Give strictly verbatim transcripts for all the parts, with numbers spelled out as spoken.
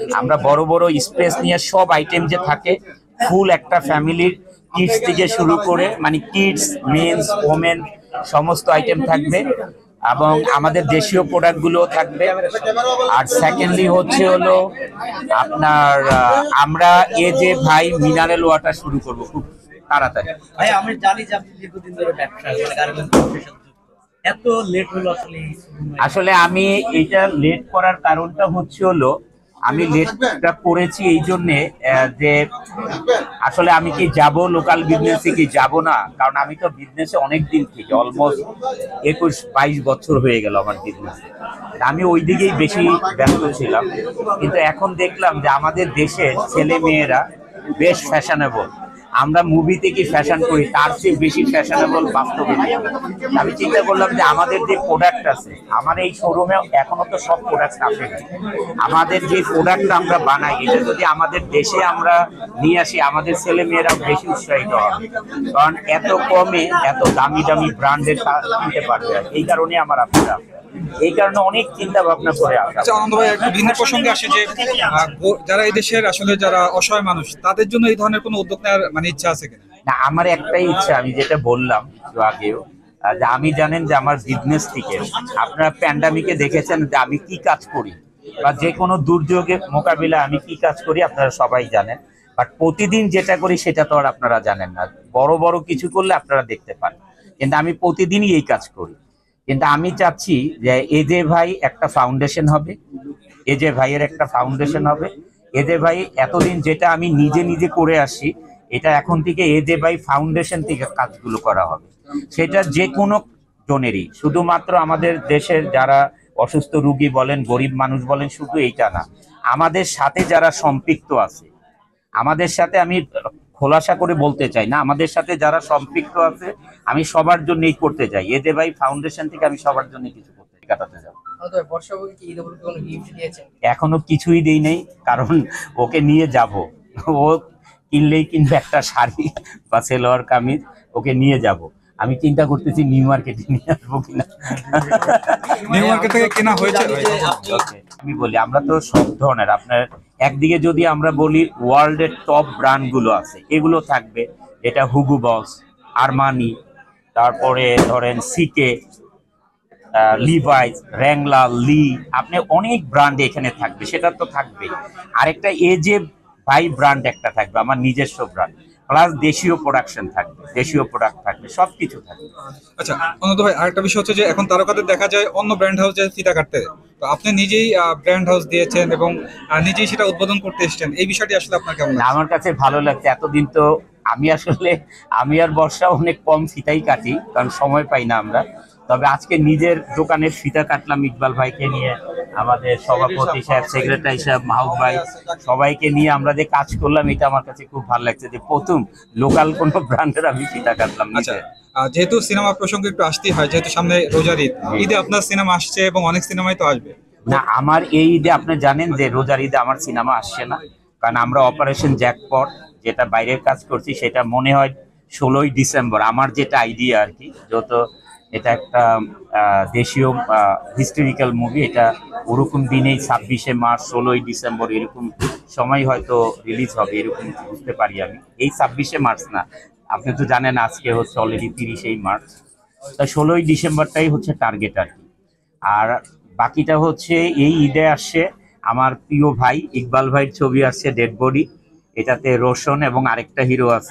আমরা বড় বড় স্পেস নিয়ে সব আইটেম যে থাকে ফুল একটা ফ্যামিলির কিডস থেকে শুরু করে মানে কিডস মেন্স ওমেন সমস্ত আইটেম থাকবে এবং আমাদের দেশীয় প্রোডাক্ট গুলো থাকবে। আর সেকেন্ডলি হচ্ছে হলো আপনার আমরা এ যে ভাই মিনারেল ওয়াটার শুরু করব খুব তাড়াতাড়ি। ভাই আমি জানি যে আপনি দীর্ঘদিন ধরে ব্যবসা এত লেট হলো আসলে আসলে আমি এটা লেট করার কারণটা হচ্ছে হলো আমি লেটটা করেছি এই জন্যে যে আসলে আমি কি যাব লোকাল বিজনেসে কি যাব না, কারণ আমি তো বিজনেসে অনেক দিন থেকে অলমোস্ট একুশ বাইশ বছর হয়ে গেল আমার বিজনেসে, আমি ওই দিকেই বেশি ব্যস্ত ছিলাম। কিন্তু এখন দেখলাম যে আমাদের দেশের ছেলে মেয়েরা বেশ ফ্যাশনেবল, আমরা মুভিতে কি ফ্যাশন করি তার চেয়ে বেশি ফ্যাশনেবল বাস্তবে। আমি চিন্তা করলাম যে আমাদের যে প্রোডাক্ট আছে আমার এই শোরুমে এখনো তো সব প্রোডাক্ট আসে, আমাদের যে প্রোডাক্ট আমরা বানাই এটা যদি আমাদের দেশে আমরা নিয়ে আসি আমাদের ছেলে মেয়েরাও বেশি উৎসাহিত হবে, কারণ এত কমে এত দামি দামি ব্র্যান্ডের কিনতে পারবে। এই কারণে আমার আপনারা এই কারণে অনেক চিন্তা ভাবনা করে আসা। আচ্ছা আনন্দ ভাই, একটু ভিন্ন প্রসঙ্গে আসে যে যারা এই দেশের আসলে যারা অসহায় মানুষ তাদের জন্য এই ধরনের কোনো উদ্যোগ নেওয়ার মানে ইচ্ছা আছে কিনা? না, আমার একটাই ইচ্ছা, আমি যেটা বললাম একটু আগেও যে আমি জানেন যে আমার বিজনেস থেকে আপনারা প্যান্ডামিকে দেখেছেন যে আমি কি কাজ করি বা যে কোনো দুর্যোগের মোকাবিলা আমি কি কাজ করি আপনারা সবাই জানেন, বাট প্রতিদিন যেটা করি সেটা তো আর আপনারা জানেন না। বড় বড় কিছু করলে আপনারা দেখতে পান, কিন্তু আমি প্রতিদিনই এই কাজ করি। কিন্তু আমি চাচ্ছি যে এ যে ভাই একটা ফাউন্ডেশন হবে, এ যে ভাইয়ের একটা ফাউন্ডেশন হবে। এ যে ভাই এতদিন যেটা আমি নিজে নিজে করে আসি এটা এখন থেকে এ যে ভাই ফাউন্ডেশন থেকে কাজগুলো করা হবে, সেটা যে কোনো জনেরই, শুধুমাত্র আমাদের দেশের যারা অসুস্থ রোগী বলেন গরিব মানুষ বলেন শুধু এইটা না, আমাদের সাথে যারা সম্পৃক্ত আছে, আমাদের সাথে আমি খোলাসা করে বলতে চাই না, আমাদের সাথে যারা সম্পৃক্ত আছে আমি সবার জন্য এই করতে চাই। এ যে ভাই ফাউন্ডেশন থেকে আমি সবার জন্য কিছু করতে কাটাতে যাবো। এখনো কিছুই দেই নেই, কারণ ওকে নিয়ে যাব, ও কিনলেই কিনবে একটা শাড়ি বা সেলোয়ার কামিজ, ওকে নিয়ে যাব। আমি চিন্তা করতেছি নিউ মার্কেটে নিয়ে আসবো কিনা। নিউ মার্কেট থেকে কেনা হয়েছে। আমি বলি আমরা তো সব ধরনের, আপনার একদিকে যদি আমরা বলি ওয়ার্ল্ডের টপ ব্র্যান্ড গুলো আছে এগুলো থাকবে, এটা হুগো বস, আরমানি, তারপরে ধরেন সিকে, লিভাইস, র্যাংলার, লি, আপনি অনেক ব্র্যান্ড এখানে থাকবে, সেটা তো থাকবে। আরেকটা এ যে ভাই ব্র্যান্ড একটা থাকবে আমার নিজস্ব ব্র্যান্ড, প্লাস দেশীয় প্রোডাকশন থাকবে, দেশীয় প্রোডাক্ট থাকবে, সবকিছু থাকবে। আচ্ছা অনন্ত ভাই, আরেকটা বিষয় হচ্ছে যে এখন তারকাদের দেখা যায় অন্য ব্র্যান্ড হাউসে ফিতা কাটতে, তো আপনি নিজেই ব্র্যান্ড হাউস দিয়েছেন এবং নিজেই সেটা উদ্বোধন করতে এসেছেন, এই বিষয়টি আসলে আপনার কেমন? আমার কাছে ভালো লাগছে। এতদিন তো আমি আসলে আমি আর বর্ষা অনেক কম ফিতাই কাটি, কারণ সময় পাই না আমরা। তবে আজকে নিজের দোকানের ফিতা কাটলাম ইকবাল ভাইকে নিয়ে, আমাদের সভাপতি সাহেব, সেক্রেটারি সাহেব, মাহবুব ভাই, সবাইকে নিয়ে আমরা যে কাজ করলাম এটা আমার কাছে খুব ভালো লাগছে যে প্রথম লোকাল কোনো ব্র্যান্ডের আমি ফিতা কাটলাম। আচ্ছা, যেহেতু সিনেমা প্রসঙ্গে একটু আসতেই হয়, যেহেতু সামনে রোজার ঈদ, ঈদে আপনার সিনেমা আসছে এবং অনেক সিনেমাই তো আসবে। না, আমার এই ঈদে আপনি জানেন যে রোজার ঈদে আমার সিনেমা আসছে না, কারণ আমরা অপারেশন জ্যাকপট যেটা বাইরের কাজ করছি সেটা মনে হয় ষোলোই ডিসেম্বর, আমার যেটা আইডিয়া আর কি, যত এটা একটা দেশীয় হিস্টোরিক্যাল মুভি, এটা ওরকম দিনেই ছাব্বিশে মার্চ ষোলোই ডিসেম্বর এরকম সময় হয়তো রিলিজ হবে, এরকম বুঝতে পারি আমি। এই ছাব্বিশে মার্চ না, আপনি তো জানেন আজকে হচ্ছে অলরেডি তিরিশেই মার্চ, তা ষোলোই ডিসেম্বরটাই হচ্ছে টার্গেট আর কি। আর বাকিটা হচ্ছে এই ঈদে আসছে আমার প্রিয় ভাই ইকবাল ভাইয়ের ছবি আসছে ডেড বডি, এটাতে রোশন এবং আরেকটা হিরো আছে।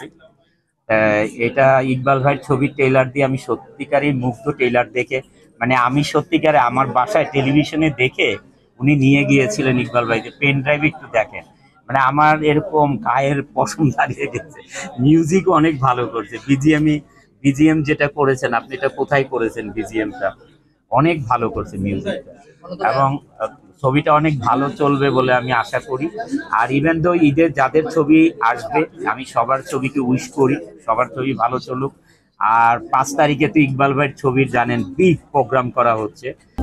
এটা ইকবাল ভাইয়ের ছবির ট্রেলার দিয়ে আমি সত্যিকারই মুগ্ধ, ট্রেলার দেখে মানে আমি সত্যিকারে আমার বাসায় টেলিভিশনে দেখে উনি নিয়ে গিয়েছিলেন ইকবাল ভাইকে, পেন ড্রাইভ একটু দেখেন, মানে আমার এরকম গায়ের পশম দাঁড়িয়ে গেছে। মিউজিকও অনেক ভালো করছে, বিজিএমই বিজিএম যেটা করেছেন আপনি, এটা কোথায় করেছেন বিজিএমটা, অনেক ভালো করছে মিউজিকটা, এবং ছবিটা অনেক ভালো চলবে বলে আমি আশা করি। আর ইভেন দো ঈদের যাদের ছবি আসবে আমি সবার ছবিকে উইশ করি, সবার ছবি ভালো চলুক। আর পাঁচ তারিখে তো ইকবাল ভাইয়ের ছবির জানেন বিগ প্রোগ্রাম করা হচ্ছে,